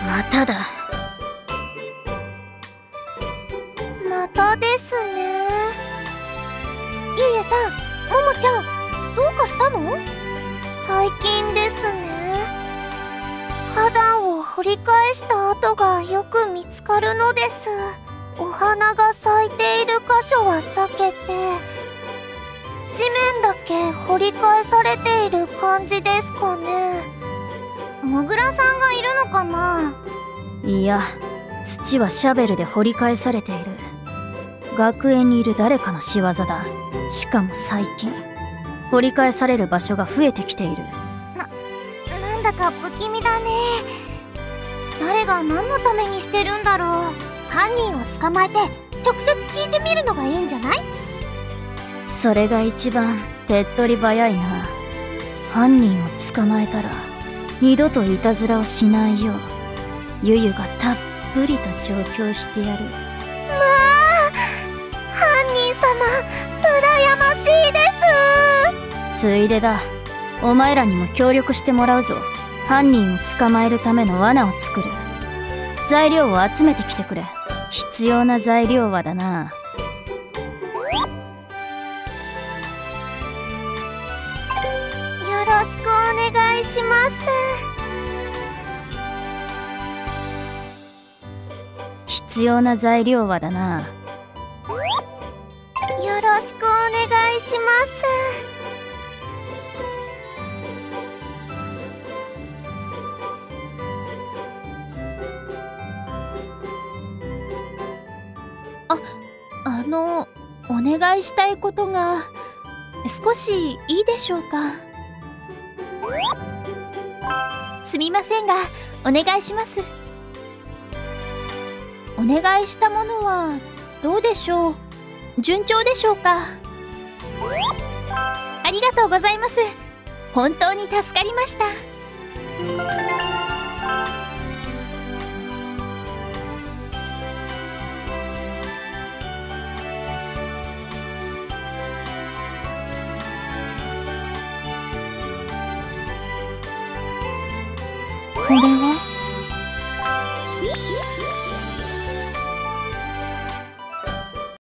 まただ。 またですね。ゆうやさん、ももちゃん、どうかしたの？最近ですね。花壇を掘り返した跡がよく見つかるのです。お花が咲いている箇所は避けて、地面だけ掘り返されている感じですかね。もぐらさんがいるのかな？ いや、土はシャベルで掘り返されている。学園にいる誰かの仕業だ。しかも最近掘り返される場所が増えてきている。 なんだか不気味だね。誰が何のためにしてるんだろう。犯人を捕まえて直接聞いてみるのがいいんじゃない？ それが一番手っ取り早いな。犯人を捕まえたら二度といたずらをしないようゆゆがたっぷりと調教してやる。 まあ、犯人様羨ましいです。 ついでだ、お前らにも協力してもらうぞ。犯人を捕まえるための罠を作る。材料を集めてきてくれ。必要な材料はだな。 よろしくお願いします。 必要な材料はだな。 よろしくお願いします。 お願いしたいことが少しいいでしょうか？すみませんがお願いします。お願いしたものはどうでしょう？順調でしょうか？ありがとうございます。本当に助かりました。